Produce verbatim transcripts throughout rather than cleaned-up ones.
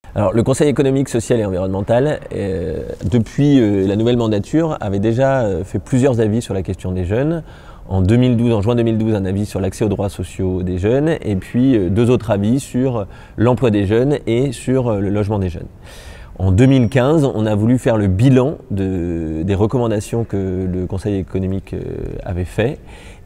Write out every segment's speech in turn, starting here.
Alors, le Conseil économique, social et environnemental, euh, depuis euh, la nouvelle mandature, avait déjà euh, fait plusieurs avis sur la question des jeunes. En deux mille douze, en juin deux mille douze, un avis sur l'accès aux droits sociaux des jeunes, et puis euh, deux autres avis sur l'emploi des jeunes et sur euh, le logement des jeunes. En deux mille quinze, on a voulu faire le bilan de, des recommandations que le Conseil économique euh, avait fait,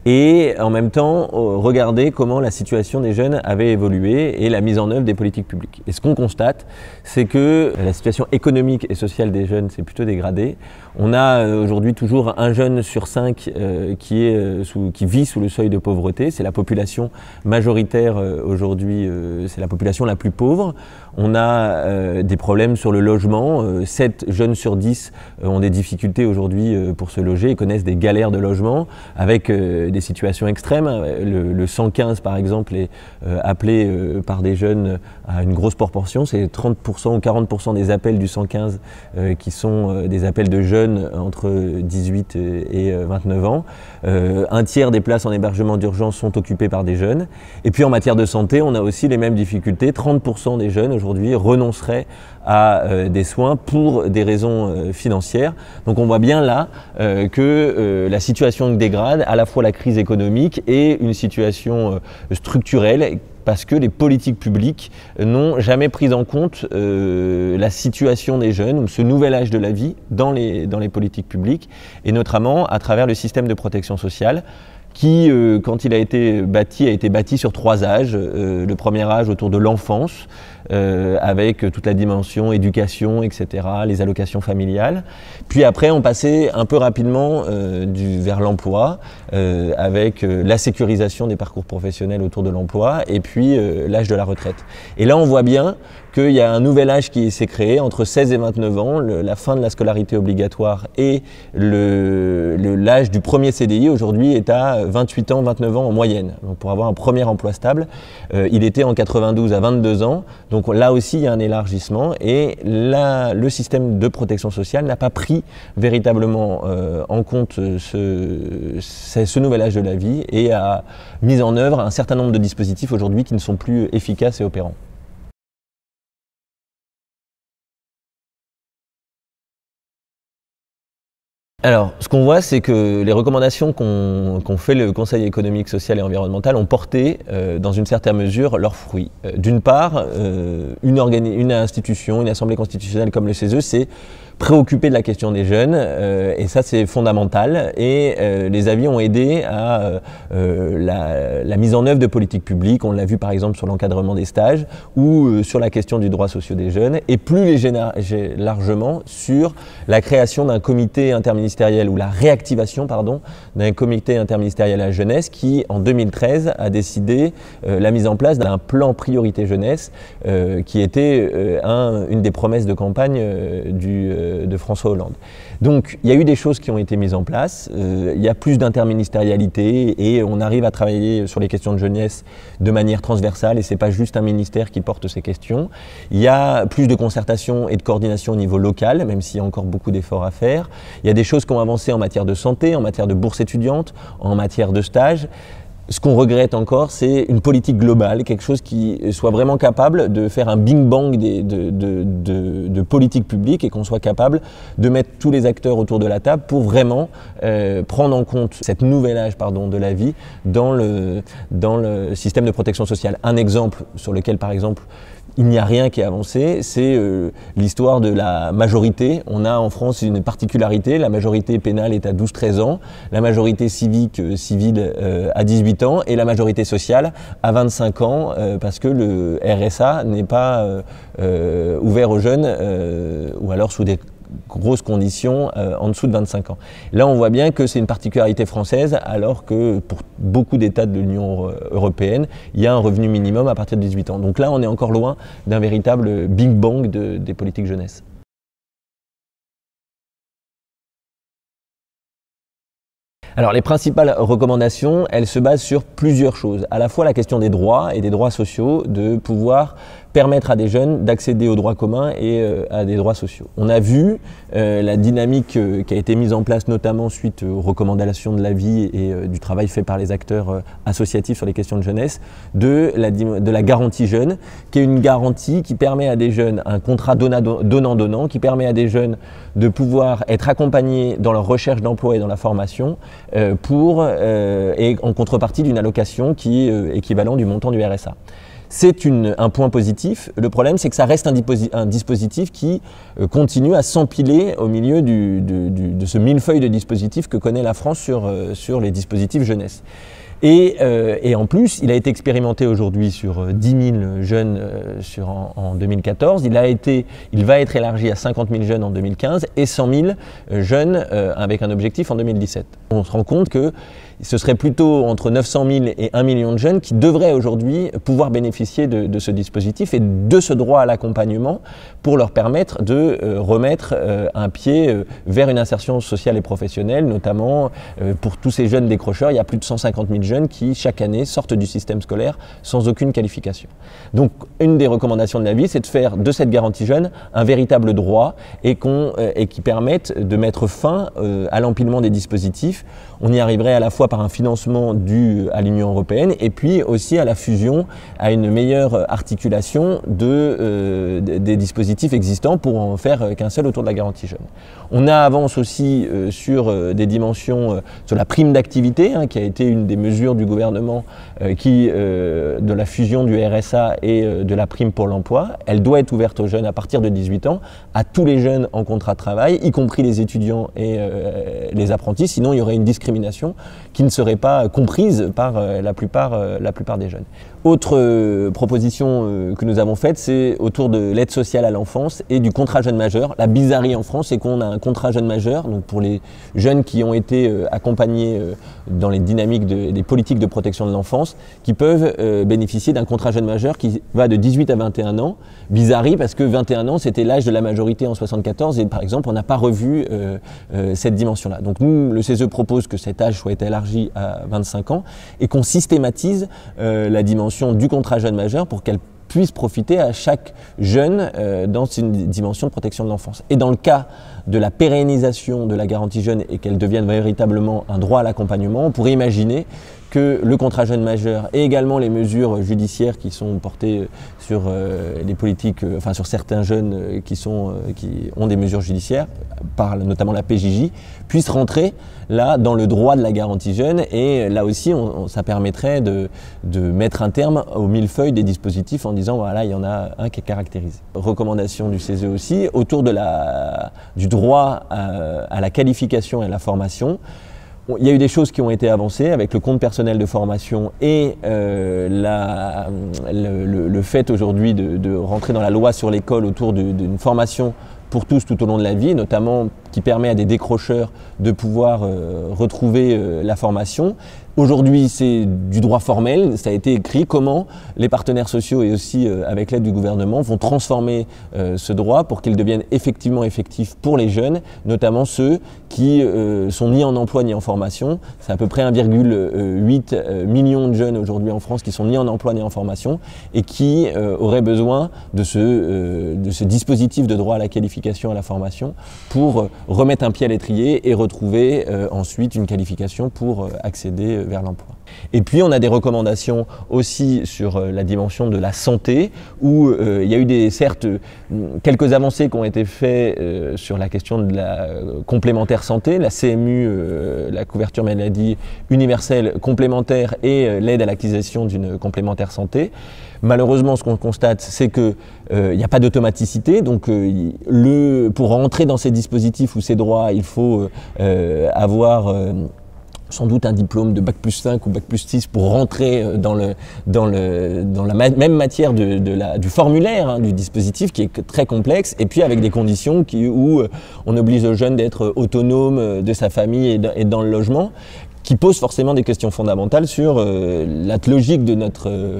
et en même temps regarder comment la situation des jeunes avait évolué et la mise en œuvre des politiques publiques. Et ce qu'on constate, c'est que la situation économique et sociale des jeunes s'est plutôt dégradée. On a aujourd'hui toujours un jeune sur cinq euh, qui, est, euh, sous, qui vit sous le seuil de pauvreté. C'est la population majoritaire euh, aujourd'hui, euh, c'est la population la plus pauvre. On a euh, des problèmes sur le logement. Euh, sept jeunes sur dix euh, ont des difficultés aujourd'hui euh, pour se loger et connaissent des galères de logement avec euh, des situations extrêmes. Le, le cent quinze, par exemple, est euh, appelé euh, par des jeunes à une grosse proportion. C'est trente pour cent ou quarante pour cent des appels du cent quinze euh, qui sont euh, des appels de jeunes entre dix-huit et vingt-neuf ans. Euh, un tiers des places en hébergement d'urgence sont occupées par des jeunes. Et puis en matière de santé, on a aussi les mêmes difficultés. trente pour cent des jeunes aujourd'hui renonceraient à euh, des soins pour des raisons euh, financières. Donc on voit bien là euh, que euh, la situation dégrade, à la fois la crise économique et une situation euh, structurelle, parce que les politiques publiques n'ont jamais pris en compte euh, la situation des jeunes ou ce nouvel âge de la vie dans les, dans les politiques publiques, et notamment à travers le système de protection sociale qui, euh, quand il a été bâti, a été bâti sur trois âges. Euh, le premier âge autour de l'enfance, euh, avec toute la dimension éducation, et cetera, les allocations familiales. Puis après, on passait un peu rapidement euh, du, vers l'emploi, euh, avec euh, la sécurisation des parcours professionnels autour de l'emploi, et puis euh, l'âge de la retraite. Et là, on voit bien qu'il y a un nouvel âge qui s'est créé entre seize et vingt-neuf ans, le, la fin de la scolarité obligatoire et l'âge du premier C D I aujourd'hui est à vingt-huit ans, vingt-neuf ans en moyenne. Donc pour avoir un premier emploi stable, euh, il était en quatre-vingt-douze à vingt-deux ans. Donc là aussi, il y a un élargissement, et là, le système de protection sociale n'a pas pris véritablement euh, en compte ce, ce, ce nouvel âge de la vie et a mis en œuvre un certain nombre de dispositifs aujourd'hui qui ne sont plus efficaces et opérants. Alors, ce qu'on voit, c'est que les recommandations qu'ont qu'ont fait le Conseil économique, social et environnemental ont porté, euh, dans une certaine mesure, leurs fruits. Euh, D'une part, euh, une, une institution, une assemblée constitutionnelle comme le C E S E s'est préoccupée de la question des jeunes, euh, et ça c'est fondamental, et euh, les avis ont aidé à euh, la, la mise en œuvre de politiques publiques. On l'a vu par exemple sur l'encadrement des stages ou euh, sur la question du droit social des jeunes, et plus largement sur la création d'un comité interministériel ou la réactivation pardon d'un comité interministériel à la jeunesse qui en deux mille treize a décidé euh, la mise en place d'un plan priorité jeunesse euh, qui était euh, un, une des promesses de campagne euh, du, euh, de François Hollande. Donc il y a eu des choses qui ont été mises en place, euh, il y a plus d'interministérialité et on arrive à travailler sur les questions de jeunesse de manière transversale, et c'est pas juste un ministère qui porte ces questions. Il y a plus de concertation et de coordination au niveau local, même s'il y a encore beaucoup d'efforts à faire. Il y a des choses qui ont avancé en matière de santé, en matière de bourse étudiante, en matière de stage. Ce qu'on regrette encore, c'est une politique globale, quelque chose qui soit vraiment capable de faire un bing-bang de, de, de, de politique publique, et qu'on soit capable de mettre tous les acteurs autour de la table pour vraiment euh, prendre en compte cette nouvel âge pardon, de la vie dans le, dans le système de protection sociale. Un exemple sur lequel, par exemple, il n'y a rien qui est avancé, c'est euh, l'histoire de la majorité. On a en France une particularité, la majorité pénale est à douze treize ans, la majorité civique euh, civile euh, à dix-huit ans, et la majorité sociale à vingt-cinq ans, euh, parce que le R S A n'est pas euh, euh, ouvert aux jeunes, euh, ou alors sous des grosses conditions euh, en dessous de vingt-cinq ans. Là, on voit bien que c'est une particularité française, alors que pour beaucoup d'États de l'Union européenne, il y a un revenu minimum à partir de dix-huit ans. Donc là, on est encore loin d'un véritable big bang de, des politiques jeunesse. Alors les principales recommandations, elles se basent sur plusieurs choses. À la fois la question des droits et des droits sociaux, de pouvoir permettre à des jeunes d'accéder aux droits communs et euh, à des droits sociaux. On a vu euh, la dynamique euh, qui a été mise en place notamment suite aux recommandations de l'A V I et euh, du travail fait par les acteurs euh, associatifs sur les questions de jeunesse, de la, de la garantie jeune, qui est une garantie qui permet à des jeunes, un contrat donnant-donnant, qui permet à des jeunes de pouvoir être accompagnés dans leur recherche d'emploi et dans la formation euh, pour, euh, et en contrepartie d'une allocation qui est euh, équivalent du montant du R S A. C'est un point positif. Le problème, c'est que ça reste un, un dispositif qui euh, continue à s'empiler au milieu du, du, du, de ce millefeuille de dispositifs que connaît la France sur, euh, sur les dispositifs jeunesse. Et, euh, et en plus, il a été expérimenté aujourd'hui sur dix mille jeunes euh, sur, en, en deux mille quatorze. Il, a été, il va être élargi à cinquante mille jeunes en deux mille quinze et cent mille jeunes euh, avec un objectif en deux mille dix-sept. On se rend compte que ce serait plutôt entre neuf cent mille et un million de jeunes qui devraient aujourd'hui pouvoir bénéficier de, de ce dispositif et de ce droit à l'accompagnement pour leur permettre de euh, remettre euh, un pied euh, vers une insertion sociale et professionnelle, notamment euh, pour tous ces jeunes décrocheurs. Il y a plus de cent cinquante mille jeunes qui, chaque année, sortent du système scolaire sans aucune qualification. Donc, une des recommandations de l'A V I, c'est de faire de cette garantie jeune un véritable droit et, qu'on, euh, et qui permette de mettre fin euh, à l'empilement des dispositifs. On y arriverait à la fois par un financement dû à l'Union européenne et puis aussi à la fusion, à une meilleure articulation de, euh, des dispositifs existants pour en faire qu'un seul autour de la garantie jeune. On avance aussi euh, sur euh, des dimensions, euh, sur la prime d'activité, hein, qui a été une des mesures du gouvernement euh, qui, euh, de la fusion du R S A et euh, de la prime pour l'emploi. Elle doit être ouverte aux jeunes à partir de dix-huit ans, à tous les jeunes en contrat de travail, y compris les étudiants et euh, les apprentis, sinon il y aurait une discrimination qui ne serait pas comprise par euh, la plupart, euh, la plupart des jeunes. Autre euh, proposition euh, que nous avons faite, c'est autour de l'aide sociale à l'enfance et du contrat jeune majeur. La bizarrerie en France, c'est qu'on a un contrat jeune majeur, donc pour les jeunes qui ont été euh, accompagnés euh, dans les dynamiques de, des politiques de protection de l'enfance, qui peuvent euh, bénéficier d'un contrat jeune majeur qui va de dix-huit à vingt et un ans. Bizarrerie parce que vingt et un ans, c'était l'âge de la majorité en soixante-quatorze et par exemple, on n'a pas revu euh, euh, cette dimension-là. Donc nous, le C E S E propose que cet âge soit élargi à vingt-cinq ans et qu'on systématise euh, la dimension du contrat jeune majeur pour qu'elle puisse profiter à chaque jeune euh, dans une dimension de protection de l'enfance. Et dans le cas de la pérennisation de la garantie jeune et qu'elle devienne véritablement un droit à l'accompagnement, on pourrait imaginer que le contrat jeune majeur et également les mesures judiciaires qui sont portées sur euh, les politiques, euh, enfin sur certains jeunes euh, qui, sont, euh, qui ont des mesures judiciaires, par notamment la P J J, puissent rentrer là dans le droit de la garantie jeune et là aussi on, on, ça permettrait de, de mettre un terme au millefeuille des dispositifs en disant voilà il y en a un qui est caractérisé. Recommandation du C E S E aussi autour de la, du droit à, à la qualification et à la formation. Il y a eu des choses qui ont été avancées avec le compte personnel de formation et euh, la, le, le, le fait aujourd'hui de, de rentrer dans la loi sur l'école autour d'une formation pour tous tout au long de la vie, notamment qui permet à des décrocheurs de pouvoir euh, retrouver euh, la formation. Aujourd'hui, c'est du droit formel, ça a été écrit comment les partenaires sociaux et aussi euh, avec l'aide du gouvernement vont transformer euh, ce droit pour qu'il devienne effectivement effectif pour les jeunes, notamment ceux qui euh, sont ni en emploi ni en formation. C'est à peu près un virgule huit million de jeunes aujourd'hui en France qui sont ni en emploi ni en formation et qui euh, auraient besoin de ce, euh, de ce dispositif de droit à la qualification et à la formation pour remettre un pied à l'étrier et retrouver euh, ensuite une qualification pour euh, accéder vers l'emploi. Et puis on a des recommandations aussi sur euh, la dimension de la santé où euh, il y a eu des, certes quelques avancées qui ont été faites euh, sur la question de la euh, complémentaire santé, la C M U, euh, la couverture maladie universelle complémentaire et euh, l'aide à l'acquisition d'une complémentaire santé. Malheureusement, ce qu'on constate, c'est qu'il euh, n'y a pas d'automaticité. Donc, euh, le, pour rentrer dans ces dispositifs ou ces droits, il faut euh, avoir euh, sans doute un diplôme de bac plus cinq ou bac plus six pour rentrer dans, le, dans, le, dans la ma même matière de, de la, du formulaire, hein, du dispositif qui est très complexe, et puis avec des conditions qui, où on oblige le jeune d'être autonome de sa famille et, et dans le logement, qui pose forcément des questions fondamentales sur euh, la logique de notre euh,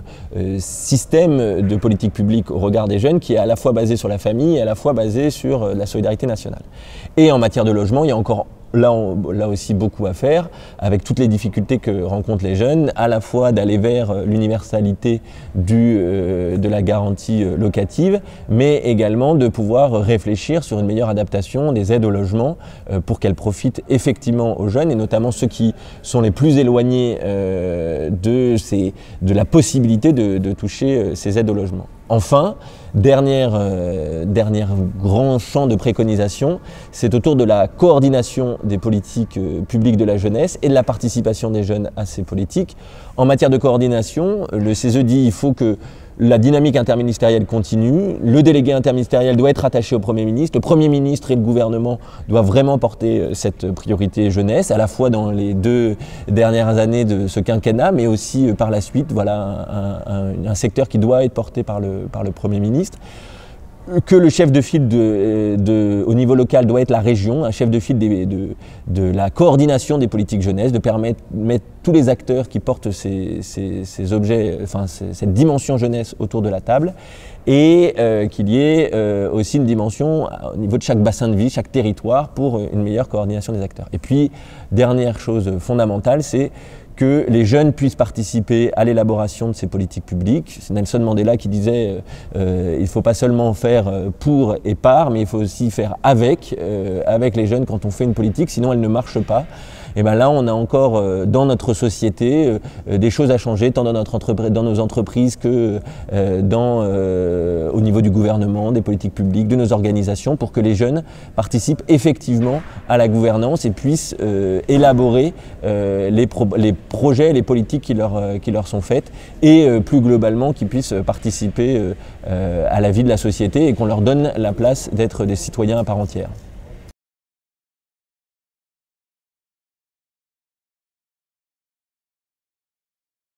système de politique publique au regard des jeunes, qui est à la fois basé sur la famille et à la fois basé sur euh, la solidarité nationale. Et en matière de logement, il y a encore là, on, là aussi beaucoup à faire, avec toutes les difficultés que rencontrent les jeunes, à la fois d'aller vers l'universalité du, euh, de la garantie locative, mais également de pouvoir réfléchir sur une meilleure adaptation des aides au logement euh, pour qu'elles profitent effectivement aux jeunes, et notamment ceux qui sont les plus éloignés euh, de, ces, de la possibilité de, de toucher euh, ces aides au logement. Enfin, dernier euh, dernier grand champ de préconisation, c'est autour de la coordination des politiques euh, publiques de la jeunesse et de la participation des jeunes à ces politiques. En matière de coordination, le C E S dit qu'il faut que la dynamique interministérielle continue, le délégué interministériel doit être attaché au Premier ministre, le Premier ministre et le gouvernement doivent vraiment porter cette priorité jeunesse, à la fois dans les deux dernières années de ce quinquennat, mais aussi par la suite, voilà un, un, un secteur qui doit être porté par le, par le Premier ministre. Que le chef de file de, de, au niveau local doit être la région, un chef de file de, de, de la coordination des politiques jeunesse, de permettre mettre tous les acteurs qui portent ces, ces, ces objets, enfin ces, cette dimension jeunesse autour de la table, et euh, qu'il y ait euh, aussi une dimension au niveau de chaque bassin de vie, chaque territoire, pour une meilleure coordination des acteurs. Et puis, dernière chose fondamentale, c'est que les jeunes puissent participer à l'élaboration de ces politiques publiques. C'est Nelson Mandela qui disait euh, il ne faut pas seulement faire pour et par, mais il faut aussi faire avec, euh, avec les jeunes quand on fait une politique, sinon elle ne marche pas. Et bien là, on a encore euh, dans notre société euh, des choses à changer, tant dans, notre entreprise, dans nos entreprises que euh, dans, euh, au niveau du gouvernement, des politiques publiques, de nos organisations, pour que les jeunes participent effectivement à la gouvernance et puissent euh, élaborer euh, les, pro les projets, les politiques qui leur, euh, qui leur sont faites, et euh, plus globalement qu'ils puissent participer euh, euh, à la vie de la société et qu'on leur donne la place d'être des citoyens à part entière.